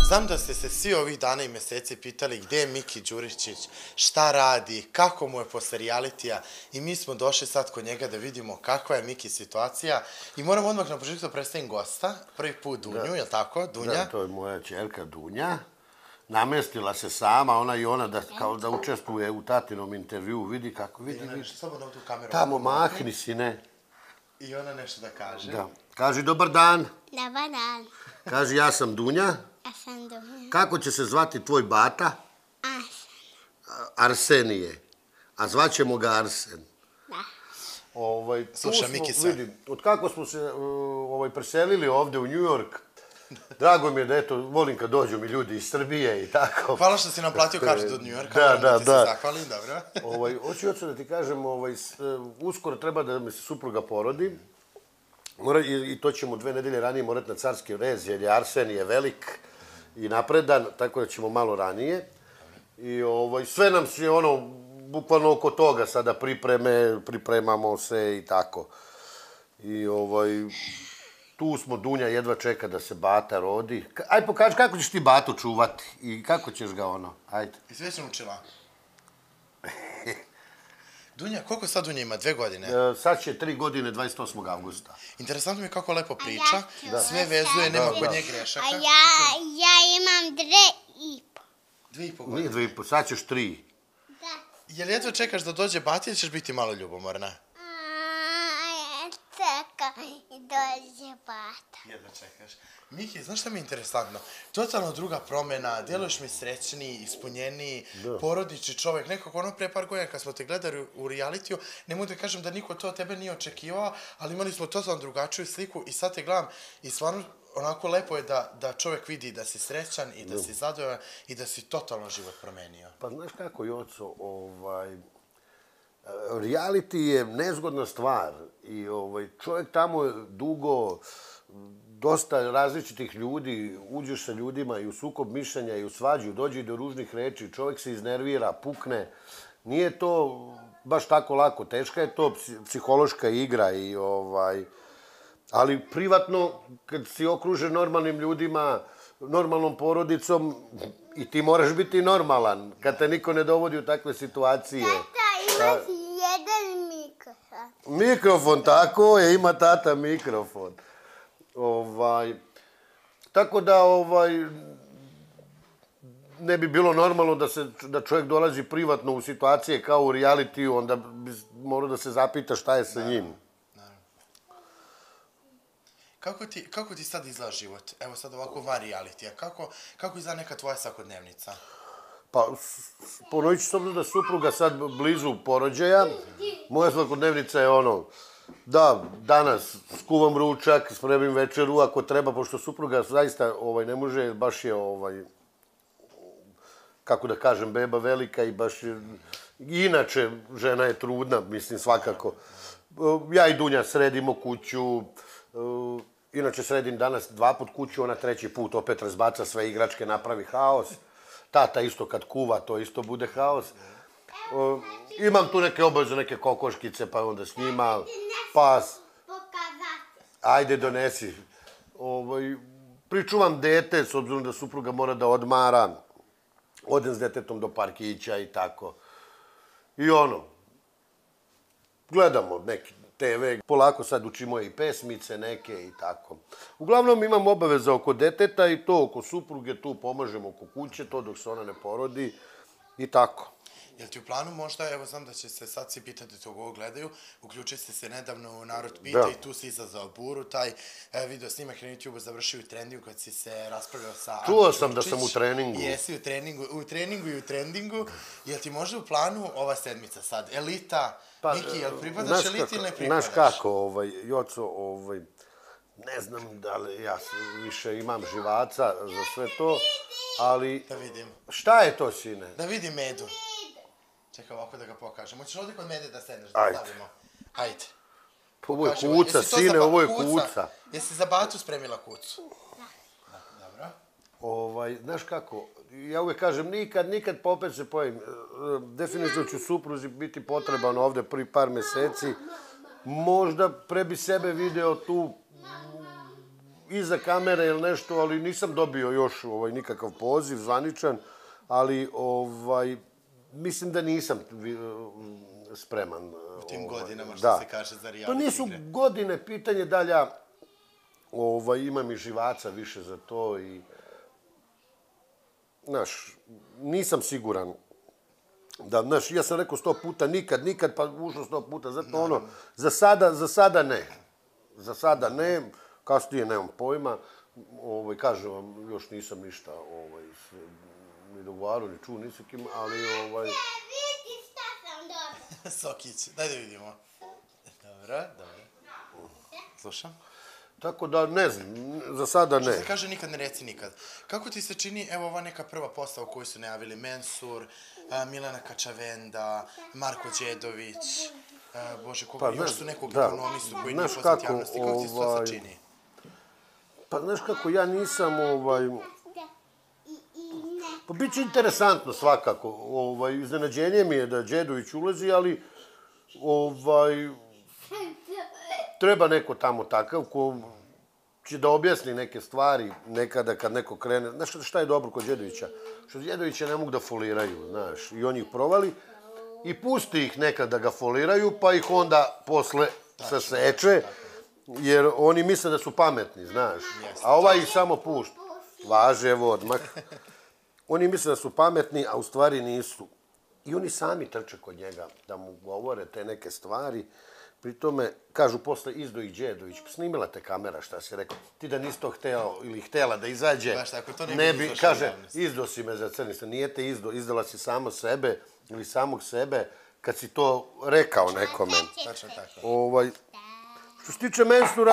Znam da ste se svi ovih dana i meseci pitali gde je Miki Đuričić, šta radi, kako mu je posle realitija i mi smo došli sad kod njega da vidimo kakva je Miki situacija i moram odmah na početku da predstavim gosta, prvi put Dunju, je li tako? Dunja? Da, to je moja ćerka Dunja. Namestila se sama, ona i ona, kao da učestvuje u tatinom intervju, vidi kako, vidi. Tamo mahni si, ne? I ona nešto da kaže. Da. Kaži dobar dan. Dobar dan. Kaži ja sam Dunja. Ja sam Dunja. Kako će se zvati tvoj bata? Arsen. Arsenije. A zvaćemo ga Arsen. Da. Sluša, Miki sad. Vidi, od kako smo se preselili ovde u New York, drago mi je da, eto, volim kad dođu mi ljudi iz Srbije i tako. Hvala što si nam platio kartu do New Yorka, da ti se zahvalim, dobro. Hoću da ti kažem, uskoro treba da mi se supruga porodi i to ćemo 2 nedelje ranije morati na carski rez, jer je Arsen je velik i napredan, tako da ćemo malo ranije. I sve nam se bukvalno oko toga sada pripremamo se i tako. I tu smo, Dunja jedva čeka da se bata rodi. Aj pokaži kako ćeš ti batu čuvati i kako ćeš ga ajde. I sve sam učila. Dunja, koliko sad Dunja ima? 2 godine? Sad će 3 godine, 28. avgusta. Interesantno mi je kako lepo priča, sve vezuje, nema kod nje grešaka. A ja imam 2,5. 2,5 godine? Nije 2,5, sad ćeš 3. Da. Jel jedva čekaš da dođe bati ili ćeš biti malo ljubomorna? Čekaj i dođe bata. Jedva čekaš. Miki, znaš šta mi je interesantno? Totalno druga promena, djeluješ mi srećniji, ispunjeniji, porodični čovjek. Nekako pre par godina kad smo te gledali u realitiju, ne mogu da kažem da niko to od tebe nije očekivao, ali imali smo totalno drugačiju sliku i sad te gledam i stvarno onako lepo je da čovjek vidi da si srećan i da si zadovoljan i da si totalno život promenio. Pa znaš kako, Joco, reality je nezgodna stvar i čovjek tamo je dugo, dosta različitih ljudi, uđeš sa ljudima i u sukob mišljenja i u svađu, dođe i do ružnih reči, čovjek se iznervira, pukne. Nije to baš tako lako, teška je to psihološka igra ali privatno, kad si okružen normalnim ljudima, normalnom porodicom, i ti moraš biti normalan, kad te niko ne dovodi u takve situacije. Tata, imaš jedan mikrofon. Mikrofon, tako je, ima tata mikrofon. Tako da, ne bi bilo normalno da čovjek dolazi privatno u situacije kao u realitiju, onda bi morao da se zapita šta je sa njim. Kako ti sad izgleda život? Evo sad ovako van realitija. Kako izgleda neka tvoja svakodnevnica? Pa, ponovit ću s obzirom da supruga sad blizu porođaja. Moja svakodnevnica je da, danas skuvam ručak, spremim večeru ako treba, pošto supruga zaista ne može, baš je, kako da kažem, beba velika i baš je, inače žena je trudna, mislim svakako. Ja i Dunja sredimo kuću, inače sredim danas 2 put kuću, ona 3. put opet razbaca sve igračke, napravi haos. Tata isto kad kuva, to isto bude haos. Imam tu neke obaveze, neke kokoškice, pa onda s njima, pas. Ajde, donesi. Pričuvam dete, s obzirom da supruga mora da odmara. Odem s detetom do parkića i tako. I gledamo neki TV. Polako sad učimo i pesmice neke i tako. Uglavnom imam obaveza oko deteta i to oko supruge, tu pomažem oko kuće, to dok se ona ne porodi i tako. Jel ti u planu možda, evo znam da će se sad svi pitati tog ovo gledaju, uključili ste se nedavno u Narod pita i tu si izazvao buru, taj video snimak na YouTube završio u trendingu kad si se raspravljao sa Ani Đurčić. Čuo sam da sam u treningu. Jesi u treningu i u trendingu. Jel ti možda u planu ova sedmica sad? Elita, Miki, jel pripadaš eliti ili ne pripadaš? Znaš kako, Joco, ne znam da li ja više imam živaca za sve to, ali... Da vidim. Šta je to, sine? Da vidim Medu. Čekaj ovako da ga pokažem. Hoćeš ovdje kod Mede da sedneš, da stavimo? Ajde. Ovo je kuca, sine, ovo je kuca. Jesi za batu spremila kucu? Da. Dobro. Znaš kako, ja uvijek kažem, nikad pa opet se pojavim. Definitivno ću supruzi biti potreban ovde prvi par meseci. Možda pre bi sebe video tu iza kamere ili nešto, ali nisam dobio još nikakav poziv zvaničan, ali mislim da nisam spreman. U tim godinama što se kaže za reality igre. To nisu godine, pitanje da li ja imam i živaca više za to i znaš, nisam siguran da, znaš, ja sam rekao 100 puta nikad, pa ušlo 100 puta, zato za sada ne. Za sada ne, kasnije nemam pojma, kažem vam, još nisam ništa ni dogovarao, ni čuo, nisam kim, ali Vidi šta sam dobila. Sokić, daj da vidimo. Dobro. Slušam. Tako da, ne znam, za sada ne. Što se kaže nikad ne reci nikad. Kako ti se čini, evo ova neka prva postava koju su najavili, Mensur, Milena Kačavenda, Marko Đedović, Bože, još su nekog ekonomistu koji nije poznat javnosti. Kako ti se to sad čini? Pa znaš kako, ja nisam, pa bit će interesantno svakako. Iznenađenje mi je da Đedović ulazi, ali treba neko tamo takav ko će da objasni neke stvari nekada kad neko krene. Znaš šta je dobro kod Đedovića? Što Đedovića ne mogu da foliraju, znaš, i on ih provali i pusti ih nekad da ga foliraju, pa ih onda posle saseče, jer oni misle da su pametni, znaš, a ovaj ih samo pušta. Važe, evo odmah. Oni misle da su pametni, a u stvari nisu. I oni sami trče kod njega da mu govore te neke stvari. Pri tome, kažu posle Izdo i Đedović, snimila te kamera, šta si rekao, ti da nisi to hteo ili htela da izađe, ne bi, kaže, izdo si me za crnista, nije te izdo, izdala si samo sebe ili samog sebe kad si to rekao nekome. Tačno tako. Što se tiče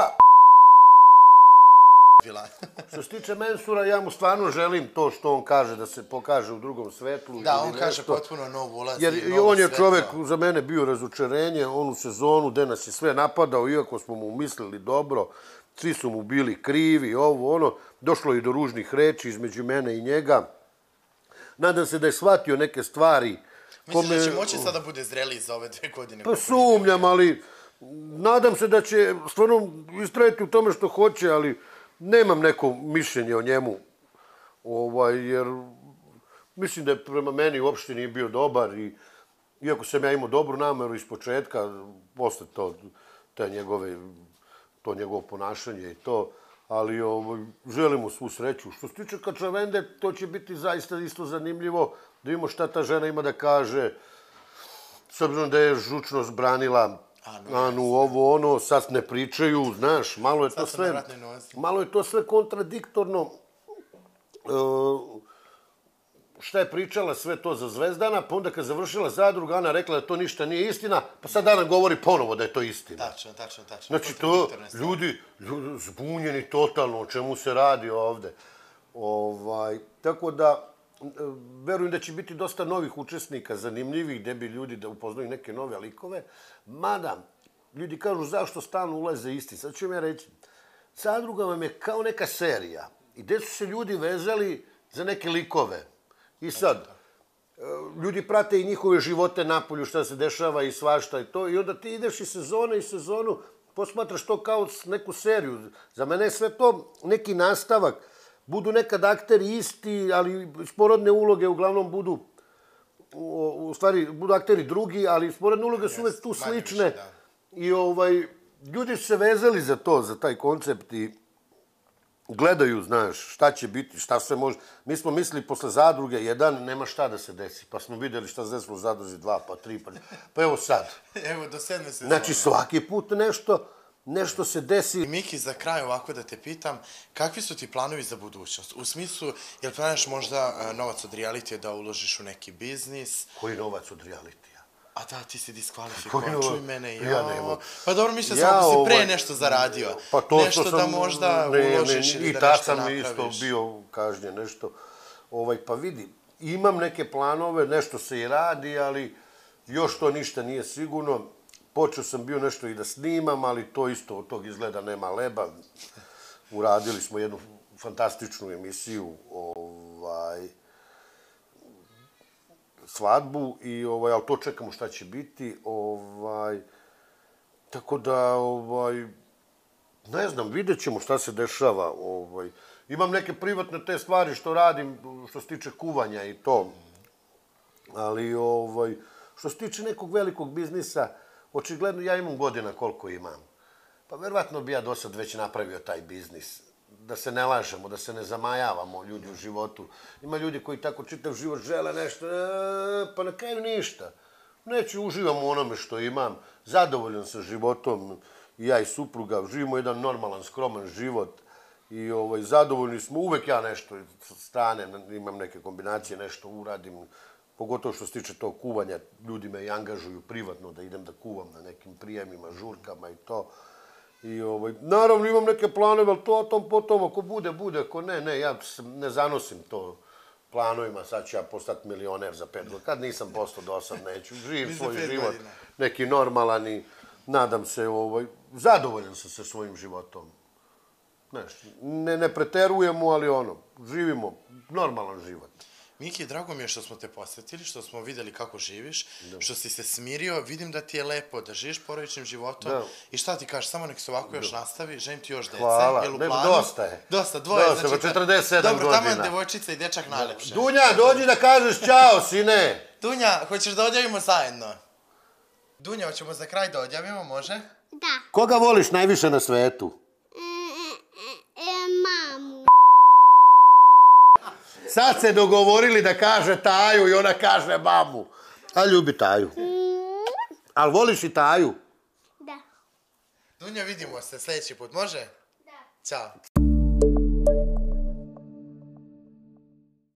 Mensura, ja mu stvarno želim to što on kaže, da se pokaže u drugom svetlu. Da, on kaže potpuno nov ulaz. Jer on je čovek za mene bio razočarenje, on u sezonu gde nas je sve napadao, iako smo mu mislili dobro, svi su mu bili krivi, došlo je do ružnih reči između mene i njega. Nadam se da je shvatio neke stvari. Misliš da će moći sada da bude zreliji za ove 2 godine? Pa sumnjam, ali nadam se da će stvarno istrajati u tome što hoće, ali nemam neko mišljenje o njemu, jer mislim da je prema meni uopšte nije bio dobar i iako sam ja imao dobru nameru iz početka, posle to njegovo ponašanje i to, ali želim mu svu sreću. Što se tiče Kačavende, to će biti zaista isto zanimljivo da vidimo šta ta žena ima da kaže, s obzirom da je žučnost branila Anu, sad ne pričaju, znaš, malo je to sve kontradiktorno. Šta je pričala sve to za Zvezdana, pa onda kad završila Zadruga, Ana rekla da to ništa nije istina, pa sad Ana govori ponovo da je to istina. Tačno. Znači to, ljudi zbunjeni totalno, o čemu se radi ovde. Tako da, verujem da će biti dosta novih učesnika, zanimljivih, gde bi ljudi da upoznaju neke nove likove. Mada, ljudi kažu zašto stalno ulaze isti. Sad ću vam ja reći, Zadruga vam je kao neka serija. I gde su se ljudi vezali za neke likove. I sad, ljudi prate i njihove živote napolju, šta se dešava i svašta i to. I onda ti ideš iz sezone i sezonu, posmatraš to kao neku seriju. Za mene je sve to neki nastavak. Budu nekad akteri isti, ali sporedne uloge uglavnom budu, u stvari, budu akteri drugi, ali sporedne uloge su uvek tu slične. I ljudi su se vezali za to, za taj koncept i gledaju, znaš, šta će biti, šta se može. Mi smo mislili posle Zadruge 1, nema šta da se desi, pa smo videli šta se desilo u Zadruzi 2, pa 3, pa evo sad. Evo, do 7. sezone. Znači, svaki put nešto se desi. Miki, za kraj ovako da te pitam, kakvi su ti planovi za budućnost? U smislu, jel planaš možda novac od realitija da uložiš u neki biznis? Koji novac od realitija? A da, ti si diskvalifikovan, čuj mene, pa dobro, mislio sam da si pre nešto zaradio. Pa to što sam... Nešto da možda uložiš ili da nešto napraviš. I tad sam isto bio kažnjen, nešto. Pa vidi, imam neke planove, nešto se i radi, ali još to ništa nije sigurno. Počeo sam bio nešto i da snimam, ali to isto od tog izgleda nema leba. Uradili smo jednu fantastičnu emisiju, svadbu, ali to čekamo šta će biti. Tako da, Ne znam, vidjet ćemo šta se dešava. Imam neke privatne te stvari što radim, što se tiče kuvanja i to. Ali, što se tiče nekog velikog biznisa, očigledno ja imam godina koliko imam. Pa verovatno bi ja do sad već napravio taj biznis. Da se ne lažemo, da se ne zamajavamo ljudi u životu. Ima ljudi koji tako čitav život žele nešto, pa na kraju ništa. Neću, uživam u onome što imam, zadovoljan sam životom, i ja i supruga, živimo jedan normalan, skroman život i zadovoljni smo, uvek ja nešto stane, imam neke kombinacije, nešto uradim, pogotovo što se tiče tog kuvanja, ljudi me i angažuju privatno da idem da kuvam na nekim prijemima, žurkama i to. I naravno imam neke planove, ali to o tom potom, ako bude, bude, ako ne, ja ne zanosim to planovima, sad ću ja postati milioner za 5 godina. Kad nisam postao do sad, neću. Živim svoj život, neki normalan i nadam se, zadovoljan sam sa svojim životom. Ne preterujemo, ali živimo normalan život. Miki, drago mi je što smo te posjetili, što smo videli kako živiš, što si se smirio, vidim da ti je lepo, da živiš porodičnim životom. I šta ti kažeš, samo nek se ovako još nastavi, želim ti još dece. Hvala, dosta je. Dosta, dvoje. Dosta, 47 godina. Dobro, tamo je devojčica i dečak najlepše. Dunja, dođi da kažeš čao, sine. Dunja, hoćeš da odjavimo zajedno? Dunja, hoćemo za kraj da odjavimo, može? Da. Koga voliš najviše na svetu? Mamu. Sad se dogovorili da kaže Taju i ona kaže mamu. A ljubi Taju. Ali voliš i Taju? Da. Dunja, vidimo se sljedeći put, može? Da. Ćao.